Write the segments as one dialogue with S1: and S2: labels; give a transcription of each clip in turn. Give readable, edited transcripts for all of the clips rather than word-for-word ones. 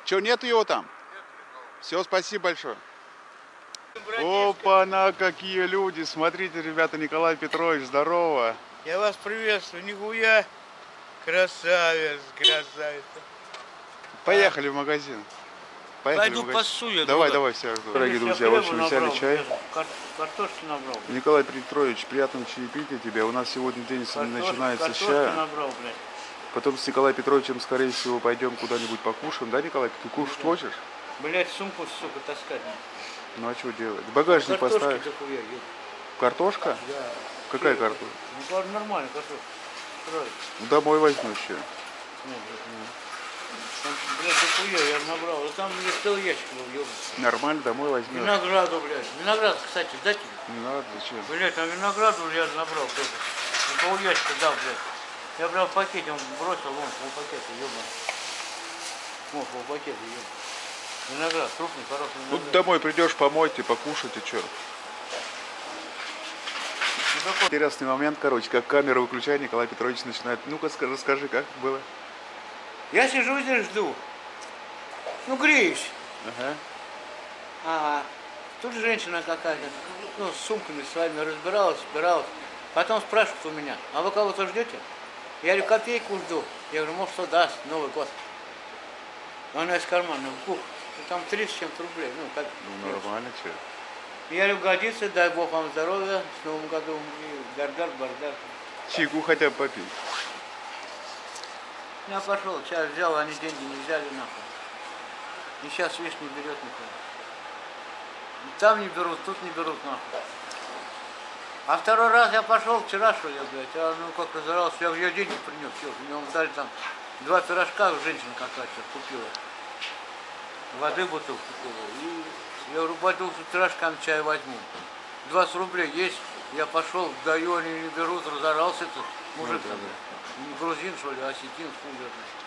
S1: Че, нету его там? Все, спасибо большое. Опа-на, какие люди. Смотрите, ребята, Николай Петрович, здорово.
S2: Я вас приветствую, нихуя. Красавец, красавец.
S1: Поехали в магазин. Поехали
S2: Пойду
S1: в магазин.
S2: пасую.
S1: Давай, давай, все, жду. Дорогие друзья, в общем, взяли чай.
S2: Картошки набрал.
S1: Николай Петрович, приятного чаепития тебе. У нас сегодня день начинается с чая.
S2: Набрал, блядь.
S1: Потом с Николаем Петровичем, скорее всего, пойдем куда-нибудь покушаем. Да, Николай? Ты кушать хочешь?
S2: Блядь, сумку, сука, таскать.
S1: Ну а что делать? Багажник поставишь. Картошка?
S2: Да.
S1: Какая картошка?
S2: Ну, нормально, картошка.
S1: Домой возьму еще.
S2: Там, блядь, дохуя я набрал. А там, блядь, целый ящик был, ёбаный.
S1: Нормально, домой возьмешь.
S2: Винограду, блядь. Виноград, кстати, дать тебе?
S1: Не надо, зачем?
S2: Блядь, там винограду я набрал тоже. Пол ящика дал, блядь. Я брал в пакете, он бросил, вон, полпакета, ёбаный. Вон, полпакета, ёбаный. Виноград, крупный, хороший виноград.
S1: Вот домой придешь, помойте, покушайте, что. Интересный момент, короче, как камеру выключает, Николай Петрович начинает. Ну-ка, расскажи, как было?
S2: Я сижу здесь, жду. Ну, греюсь.
S1: Ага.
S2: Ага. Тут женщина какая-то, ну, с сумками своими разбиралась, собиралась. Потом спрашивает у меня, а вы кого-то ждете? Я говорю, копейку жду. Я говорю, может, что даст, Новый год. Она из кармана, бух, там 30 с чем-то рублей. Ну, как,
S1: Ну, нормально, что.
S2: я говорю, годится, дай Бог вам здоровья, с Новым годом, и гаргар-бардар.
S1: Чайку хотя бы попить.
S2: Я пошел, чай взял, они деньги не взяли, нахуй. И сейчас, видишь, не берет никто. Там не берут, тут не берут, нахуй. А второй раз я пошел, вчера, что ли, блядь, я, ну, как разорался, я деньги принес, мне он дали там 2 пирожка, женщина какая-то купила. Воды бутылку купила. И я говорю, пойду с пирожками чай возьму. 20 рублей есть, я пошел, даю, они не берут, разорался этот мужик там. Не грузин, что ли, а осетин, хуй.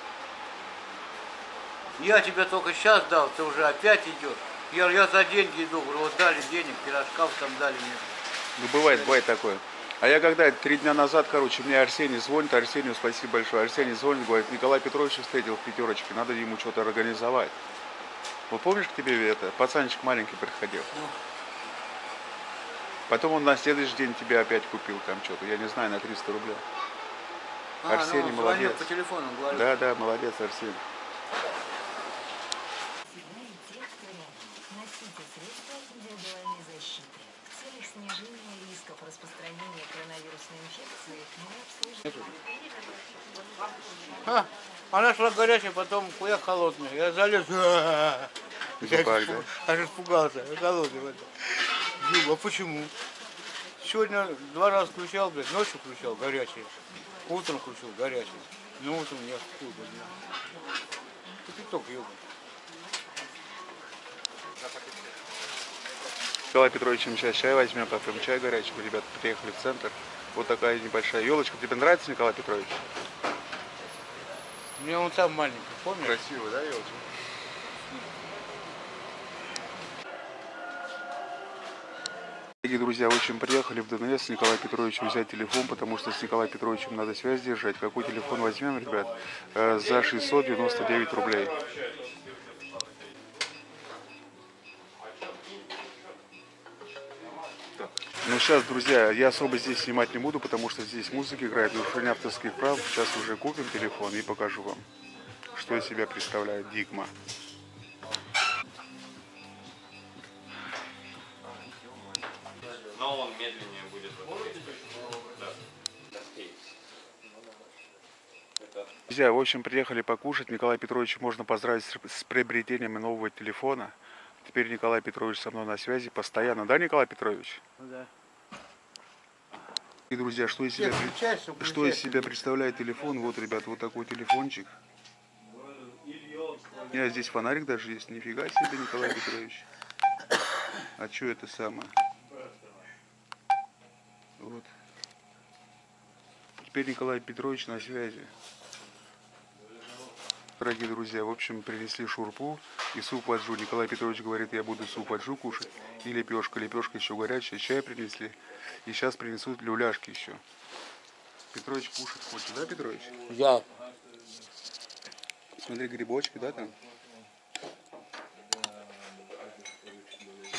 S2: Я тебе только сейчас дал, ты уже опять идешь. Я за деньги иду, говорю, вот дали денег, пирожков там дали мне.
S1: Ну, бывает такое. А я когда 3 дня назад, короче, мне Арсений звонит, Арсению спасибо большое. Арсений звонит, говорит, Николай Петрович встретил в пятерочке, надо ему что-то организовать. Вот помнишь, к тебе это, пацанчик маленький приходил? Потом он на следующий день тебе опять купил там что-то, я не знаю, на 300 рублей. Арсений
S2: ну,
S1: молодец.
S2: по телефону говорит.
S1: Да, молодец, Арсений.
S3: Носите средства индивидуальной защиты. В целях снижения рисков распространения коронавирусной инфекции мы обслуживаем.
S2: Она шла горячая, потом хуя холодная. Я залез. Аж испугался. Холодный. А почему? Сегодня 2 раза включал, блядь, ночью включал горячий. Утром включил горячий. Ну утром я хуй, блядь. Кипяток, ёбаный.
S1: Николай Петровичем сейчас чай возьмем, попьем чай горячий. Ребята приехали в центр. Вот такая небольшая елочка. Тебе нравится, Николай Петрович?
S2: Мне он сам маленький, помнишь?
S1: Красивый, да, елочка? Дорогие друзья, в общем, приехали в ДНС с Николаем Петровичем взять телефон, потому что с Николаем Петровичем надо связь держать. Какой телефон возьмем, ребят? За 699 рублей. Ну сейчас, друзья, я особо здесь снимать не буду, потому что здесь музыка играет, нарушение авторских прав. Сейчас уже купим телефон и покажу вам, что из себя представляет Дигма.
S4: Но он медленнее будет.
S1: Друзья, в общем, приехали покушать. Николай Петрович можно поздравить с приобретением нового телефона. Теперь Николай Петрович со мной на связи постоянно. Да, Николай Петрович?
S2: Да.
S1: И, друзья, что из себя представляет телефон? Вот, ребят, вот такой телефончик. У меня здесь фонарик даже есть. Нифига себе, Николай Петрович. А что это самое? Вот. Теперь Николай Петрович на связи. Дорогие друзья, в общем, принесли шурпу и суп аджу. Николай Петрович говорит, я буду суп аджу кушать. И лепешка. Лепешка еще горячая. Чай принесли. И сейчас принесут люляшки еще. Петрович кушать хочет, да, Петрович?
S2: Я.
S1: Смотри, грибочки, да, там?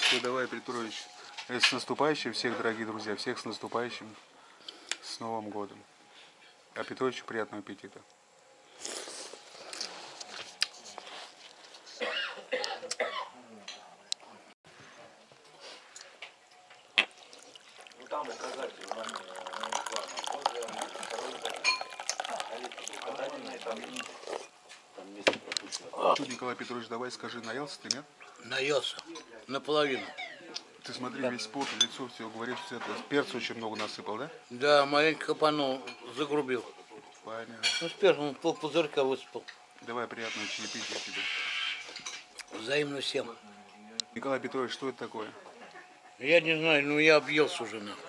S1: Все, давай, Петрович. С наступающим всех, дорогие друзья, всех с наступающим, с Новым годом. А Петровичу приятного аппетита. Что, Николай Петрович, давай скажи, наелся ты, нет?
S2: Наелся. Наполовину.
S1: Ты смотри, весь пот, лицо все говорит, что это перца очень много насыпал, да?
S2: Да, маленько копанул, загрубил.
S1: Понятно.
S2: Ну, с первым полпузырька высыпал.
S1: Давай, приятного чаепития тебе.
S2: Взаимно всем.
S1: Николай Петрович, что это такое?
S2: Я не знаю, ну я объелся уже, нахуй.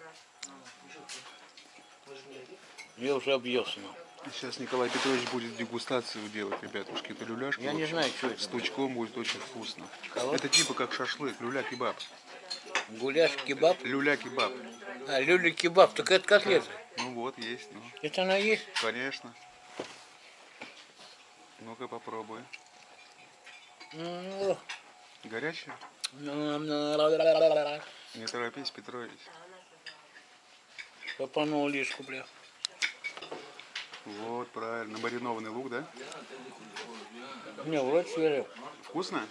S2: Я уже объелся, нахуй.
S1: Сейчас Николай Петрович будет дегустацию делать, ребятушки. Это люляшки.
S2: Я не знаю, что это.
S1: С тучком будет очень вкусно.
S2: Кого?
S1: Это типа как шашлык, люля-кебаб.
S2: Гуляш, кебаб.
S1: Люля-кебаб.
S2: А, люля-кебаб, только это котлета.
S1: Ну вот, есть, ну.
S2: Это она есть?
S1: Конечно. Ну-ка попробуй.
S2: Ну,
S1: Горячая? Не торопись, Петрович.
S2: копанул лишку, бля.
S1: Вот, правильно. Маринованный лук, да?
S2: Не, вроде свежий.
S1: Вкусно?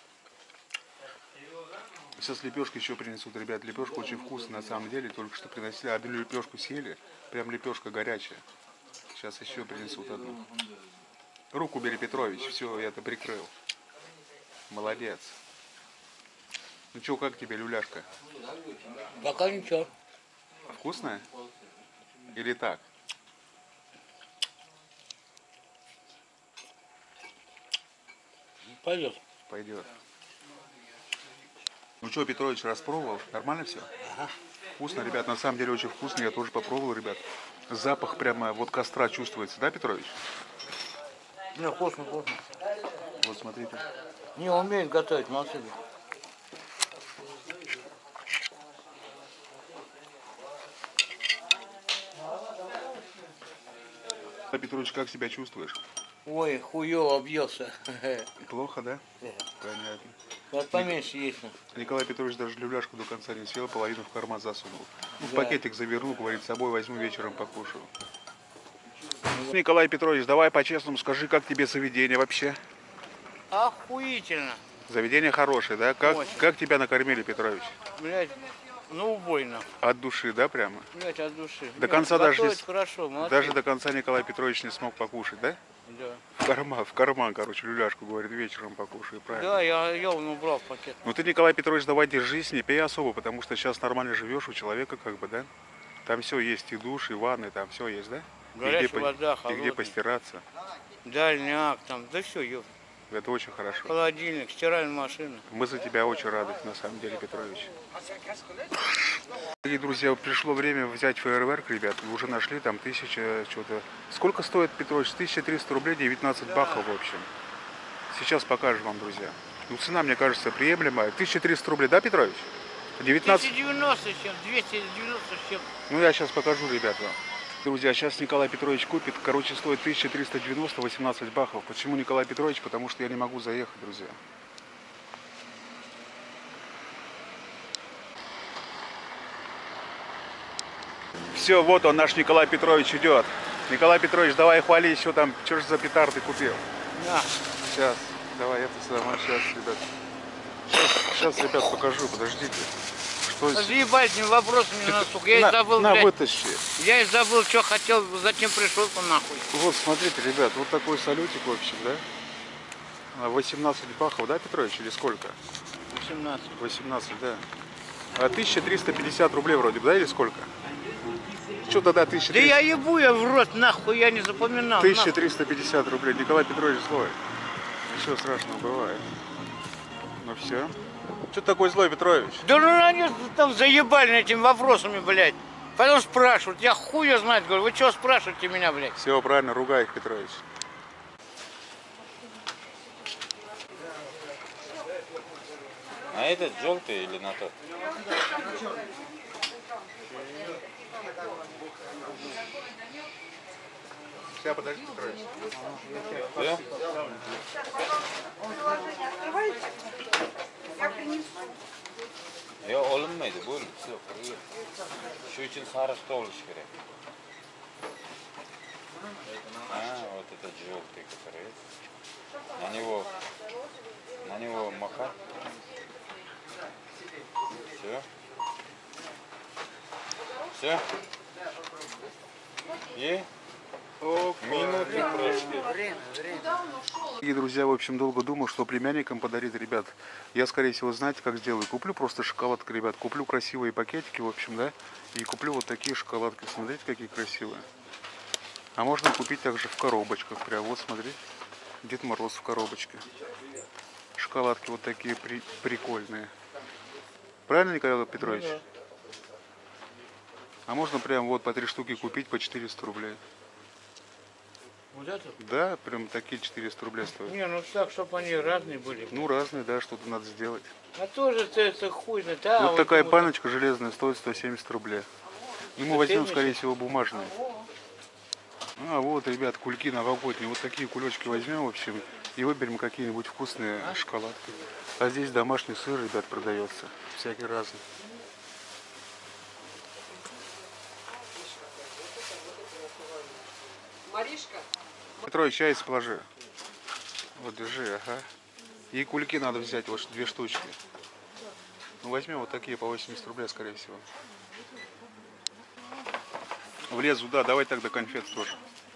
S1: Сейчас лепешки еще принесут, ребят. Лепешка очень вкусная на самом деле. Только что приносили. Одну лепешку съели. Прям лепешка горячая. Сейчас еще принесут одну. Руку бери, Петрович. Все, я это прикрыл. Молодец. Ну что, как тебе люляшка?
S2: Пока ничего.
S1: Вкусная? Или так?
S2: Пойдет.
S1: Пойдет. Ну что, Петрович, распробовал? Нормально все?
S2: Ага.
S1: Вкусно, ребят, на самом деле очень вкусно. Я тоже попробовал, ребят. Запах прямо вот костра чувствуется, да, Петрович?
S2: Не, вкусно, вкусно.
S1: Вот смотрите.
S2: Не умеет готовить, молодцы.
S1: А, Петрович, как себя чувствуешь?
S2: Ой, хуёво объелся.
S1: Плохо, да? Понятно.
S2: Вот поменьше есть.
S1: Николай Петрович даже люляшку до конца не съел, половину в карман засунул. Ну, в
S2: Да.
S1: пакетик завернул, говорит, с собой возьму, вечером покушаю. Николай Петрович, давай по-честному скажи, как тебе заведение вообще?
S2: Охуительно.
S1: Заведение хорошее, да? Как тебя накормили, Петрович?
S2: Блять, ну убойно.
S1: От души, да, прямо?
S2: Блять, от души.
S1: До конца даже не
S2: хорошо, молодцы.
S1: Даже до конца Николай Петрович не смог покушать, да?
S2: Да.
S1: В карман, короче, люляшку, говорит, вечером покушаю, правильно?
S2: Да, я ел, убрал в пакет.
S1: Ну ты, Николай Петрович, давай держись, не пей особо, потому что сейчас нормально живешь у человека, как бы, да? Там все есть, и душ, и ванны, там все есть, да?
S2: Горячая вода,
S1: и где
S2: холодная.
S1: постираться.
S2: Дальняк там, да все, ёп.
S1: Это очень хорошо.
S2: Холодильник, стиральная машина.
S1: Мы за тебя очень рады, на самом деле, Петрович. Дорогие друзья, пришло время взять фейерверк, ребят. Вы уже нашли там 1000 что-то. Сколько стоит, Петрович? 1300 рублей, 19 бахов, в общем. Сейчас покажем вам, друзья. Ну, цена, мне кажется, приемлемая. 1300 рублей, да, Петрович? 19...
S2: 290 с чем, 290 с чем.
S1: Ну, я сейчас покажу, ребята. Друзья, сейчас Николай Петрович купит. Короче, стоит 1390, 18 бахов. Почему Николай Петрович? Потому что я не могу заехать, друзья. Все, вот он, наш Николай Петрович идет. Николай Петрович, давай хвали еще там, что же за петарды купил.
S2: На.
S1: Сейчас, давай это сама, сейчас, ребят. Сейчас, ребят, покажу, подождите. Что здесь?
S2: Заебать этими вопросами на сука. Я и забыл,
S1: на,
S2: блядь.
S1: вытащи.
S2: Я и забыл, что хотел, зачем пришел-то нахуй.
S1: Вот, смотрите, ребят, вот такой салютик, в общем, да? 18 бахов, да, Петрович, или сколько?
S2: 18.
S1: 18, да. 1350 рублей вроде бы, да, или сколько? Что тогда 1300?
S2: Да я ебу, я в рот, нахуй, я не запоминал.
S1: 1350 рублей. Николай Петрович злой. Ничего страшного бывает. Ну все. Что такой злой, Петрович?
S2: Да ну они там заебали этими вопросами, блядь. Потом спрашивают, я хуй знает, говорю, вы что спрашиваете меня, блядь?
S1: Все правильно, ругай их, Петрович.
S4: А этот желтый или на тот?
S1: Сейчас, подожди, Петрович.
S4: Да?
S5: Положение открывайте. Я принесу.
S4: Yo olinmaydi, bo'ldi. Shu uchun sariqda olish kerak. Вот это желтый, который. На него махать. Все. Все. И минуты прошли.
S2: Время.
S1: Дорогие друзья, в общем, долго думал, что племянникам подарить, ребят. Я, скорее всего, знаете, как сделаю? Куплю просто шоколадку, ребят. Куплю красивые пакетики, в общем, да. И куплю вот такие шоколадки. Смотрите, какие красивые. А можно купить также в коробочках. Прям вот, смотрите. Дед Мороз в коробочке. Шоколадки вот такие прикольные. Правильно, Николай Петрович?
S2: Ну, да.
S1: А можно прям вот по 3 штуки купить по 400 рублей.
S2: Вот это?
S1: Да, прям такие 400 рублей стоят.
S2: Не, ну так, чтобы они разные были.
S1: Ну, разные, да, что-то надо сделать.
S2: А тоже это хуй, да.
S1: Вот такая баночка железная стоит 170 рублей. Ну, мы возьмем, скорее всего, бумажные. А, вот, ребят, кульки новогодние. Вот такие кулечки возьмем, в общем, и выберем какие-нибудь вкусные шоколадки. А здесь домашний сыр, ребят, продается. Всякий разный.
S5: Маришка.
S1: Петрович, яйца положи. Вот, держи, ага. И кульки надо взять, вот 2 штучки. Ну, возьмем вот такие по 80 рублей, скорее всего. Влезу, да, давай тогда конфет тоже.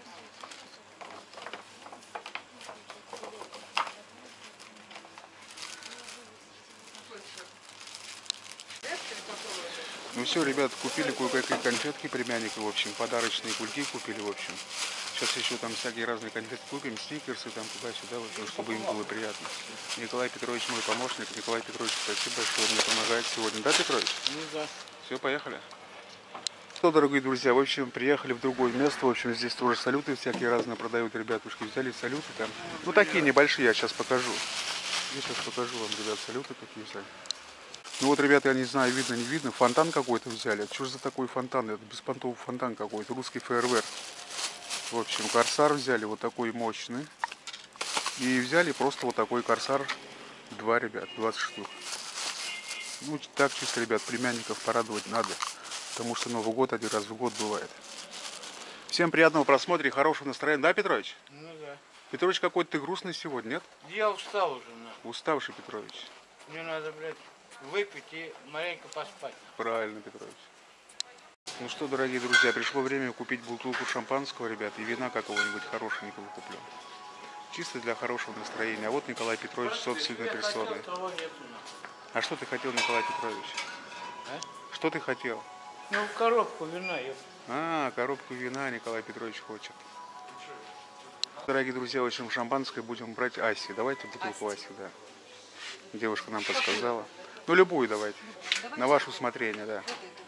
S1: Ну все, ребят, купили кое-какие конфетки племянника, в общем, подарочные кульки купили, в общем. Сейчас еще там всякие разные конфеты купим, сникерсы там туда-сюда, вот, чтобы им было приятно. Николай Петрович мой помощник. Николай Петрович, спасибо большое, мне помогает сегодня. Да, Петрович?
S2: Ну да.
S1: Все, поехали. Что, дорогие друзья, в общем, приехали в другое место. В общем, здесь тоже салюты всякие разные продают, ребятушки. Взяли салюты там. Ну, такие небольшие, я сейчас покажу. Я сейчас покажу вам, ребят, салюты какие взяли. Ну вот, ребята, я не знаю, видно, не видно. Фонтан какой-то взяли. Что же за такой фонтан? Это беспонтовый фонтан какой-то. Русский фейерверк. В общем, корсар взяли вот такой мощный. И взяли просто вот такой корсар. 2, ребят, 20 штук. Ну, так чисто, ребят, племянников порадовать надо. Потому что Новый год 1 раз в год бывает. Всем приятного просмотра и хорошего настроения. Да, Петрович?
S2: Ну да.
S1: Петрович, какой-то ты грустный сегодня, нет?
S2: Я устал уже, на.
S1: Уставший, Петрович.
S2: Мне надо, блядь, выпить и маленько поспать.
S1: Правильно, Петрович. Ну что, дорогие друзья, пришло время купить бутылку шампанского, ребят, и вина какого-нибудь хорошенького куплю. Чисто для хорошего настроения. А вот Николай Петрович собственной персоной. А что ты хотел, Николай Петрович?
S2: А?
S1: Что ты хотел?
S2: Ну, коробку вина, ёп.
S1: А, коробку вина Николай Петрович хочет. Дорогие друзья, в общем, шампанское будем брать Аси. Давайте бутылку Аси, да. Девушка нам подсказала. Ну, любую давайте. На ваше усмотрение, да.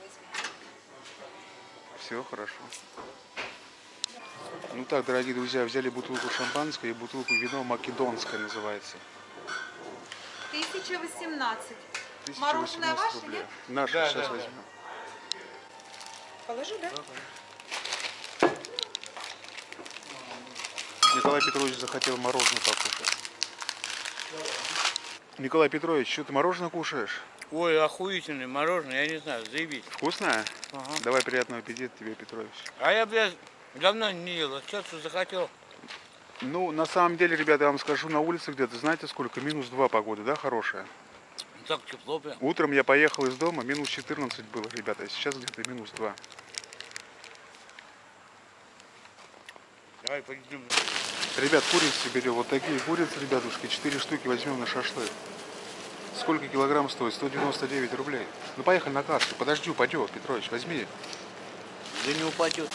S1: Все хорошо. Ну так, дорогие друзья, взяли бутылку шампанского и бутылку вина македонское называется.
S5: 1018.
S1: 1018
S5: Мороженое ваше,
S1: рублей.
S5: нет?
S1: Наше,
S2: Да,
S1: сейчас
S2: да,
S1: возьмем.
S5: Положи, да?
S1: Николай Петрович захотел мороженое покушать. Николай Петрович, что ты мороженое кушаешь?
S2: Ой, охуительное мороженое, я не знаю, заебись.
S1: Вкусное?
S2: Ага.
S1: Давай, приятного аппетита тебе, Петрович.
S2: А я, блядь, давно не ел, а сейчас захотел.
S1: Ну, на самом деле, ребята, я вам скажу, на улице где-то, знаете сколько? -2 погода, да, хорошая?
S2: Так тепло прям.
S1: Утром я поехал из дома, -14 было, ребята, а сейчас где-то -2.
S2: Давай пойдем.
S1: Ребят, курицы берем, вот такие курицы, ребятушки, 4 штуки возьмем на шашлык. Сколько килограмм стоит? 199 рублей. Ну, поехали на кассу, подожди, упадет, Петрович, возьми.
S2: Да не упадет.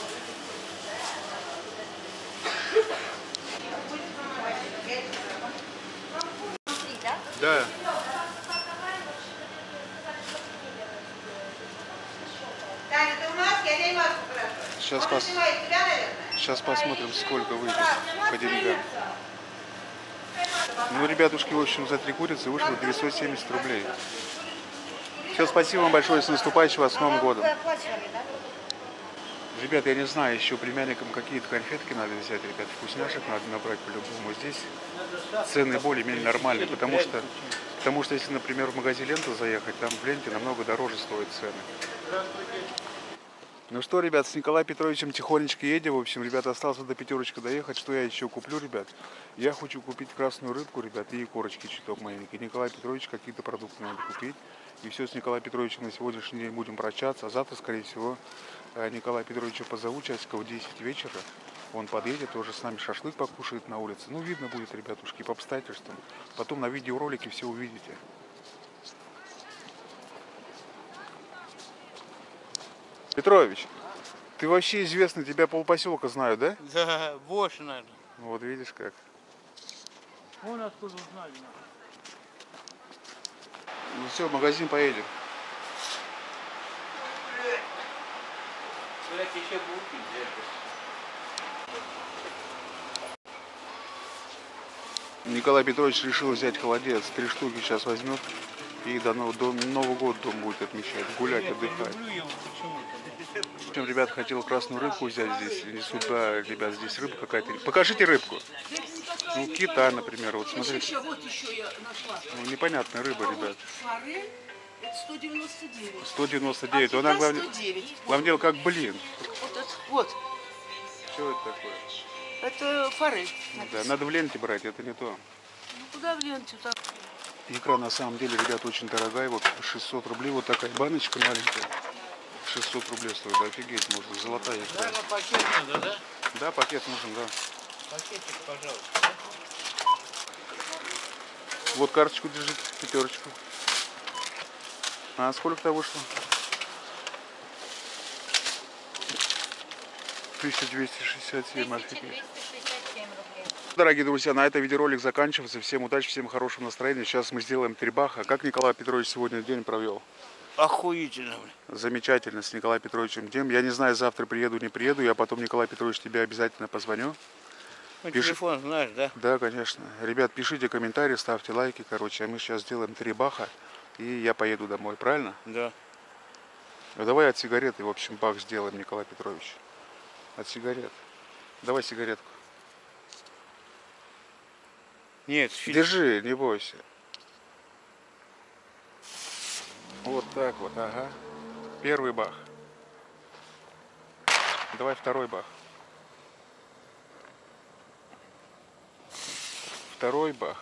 S1: Да.
S5: Таня, ты в маске, я не маску спрашиваю.
S1: Сейчас посмотрим, сколько выйдет по деньгам. Ну, ребятушки, в общем, за 3 курицы вышло 970 рублей. Все, спасибо вам большое, с наступающим вас Новым годом. Ребят, я не знаю, еще племянникам какие-то конфетки надо взять, ребят, вкусняшек надо набрать по-любому. Здесь цены более-менее нормальные, потому что Потому что если, например, в магазин Лента заехать, там в Ленте намного дороже стоят цены. Ну что, ребят, с Николаем Петровичем тихонечко едем. В общем, ребята, осталось до пятерочки доехать. Что я еще куплю, ребят? Я хочу купить красную рыбку, ребят, и корочки чуток маленькие. Николай Петрович какие-то продукты надо купить. И все, с Николаем Петровичем на сегодняшний день будем прощаться. А завтра, скорее всего, Николая Петровича позову часиков в 10 вечера. Он подъедет, тоже с нами шашлык покушает на улице. Ну, видно будет, ребятушки, по обстоятельствам. Потом на видеоролике все увидите. Петрович, ты вообще известный, тебя полпоселка знают, да?
S2: Да, больше, наверное.
S1: Вот видишь как.
S2: Вон откуда узнали.
S1: Ну все, в магазин поедем.
S2: Еще булки
S1: Николай Петрович решил взять холодец. 3 штуки сейчас возьмет. И до Нового года дом будет отмечать. Гулять, отдыхать. В общем, ребят, хотел красную рыбку взять здесь. И сюда, ребят, здесь рыба какая-то. Покажите рыбку. Ну, кита, например. Вот смотрите.
S6: Вот еще я нашла.
S1: Ну, непонятная рыба, ребят.
S6: Форель, это 199.
S1: 199.
S6: А
S1: Она,
S6: кита 109.
S1: главное дело, как блин.
S6: Вот,
S1: Что это такое?
S6: это форель.
S1: Да, надо в ленте брать, это не то.
S6: Ну куда в ленте так?
S1: Икра на самом деле, ребят, очень дорогая. Вот 600 рублей. Вот такая баночка маленькая. 600 рублей стоит. Офигеть, можно. Золотая икра.
S2: Наверное, пакет надо, да?
S1: Да, пакет нужен, да.
S2: Пакетик, пожалуйста.
S1: Вот карточку держит, пятерочку. А сколько-то вышло? 1267, офигеть.
S3: 1267 рублей.
S1: Дорогие друзья, на этом видеоролик заканчивается. Всем удачи, всем хорошего настроения. Сейчас мы сделаем 3 баха. Как Николай Петрович сегодня день провел?
S2: Охуительно, блин.
S1: Замечательно, с Николаем Петровичем днем. Я не знаю, завтра приеду, не приеду. Я потом, Николай Петрович, тебе обязательно позвоню.
S2: Ну,
S1: Пиши.
S2: телефон знаешь, да?
S1: Да, конечно. Ребят, пишите комментарии, ставьте лайки. Короче, а мы сейчас сделаем 3 баха. И я поеду домой, правильно?
S2: Да.
S1: Ну, давай от сигареты, в общем, бах сделаем, Николай Петрович. От сигарет. Давай сигаретку.
S2: Нет, фильм.
S1: Держи, не бойся. Вот так вот, ага. Первый бах. Давай второй бах. Второй бах.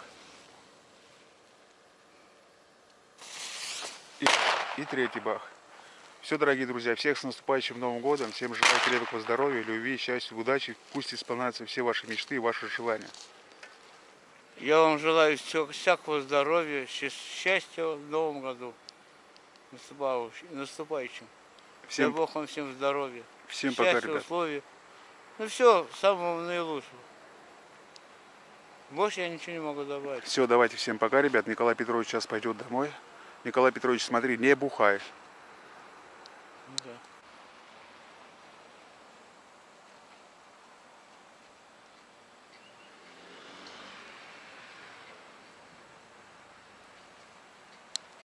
S1: И третий бах. Все, дорогие друзья, всех с наступающим Новым годом. Всем желаю крепкого здоровья, любви, счастья, удачи. Пусть исполняются все ваши мечты и ваши желания.
S2: Я вам желаю всякого здоровья, счастья в новом году. Наступающим. Дай Бог вам всем здоровья.
S1: Всем пока,
S2: счастья,
S1: ребят.
S2: условий. Ну все, самого наилучшего. Больше я ничего не могу добавить.
S1: Все, давайте всем пока, ребят. Николай Петрович сейчас пойдет домой. Николай Петрович, смотри, не бухай.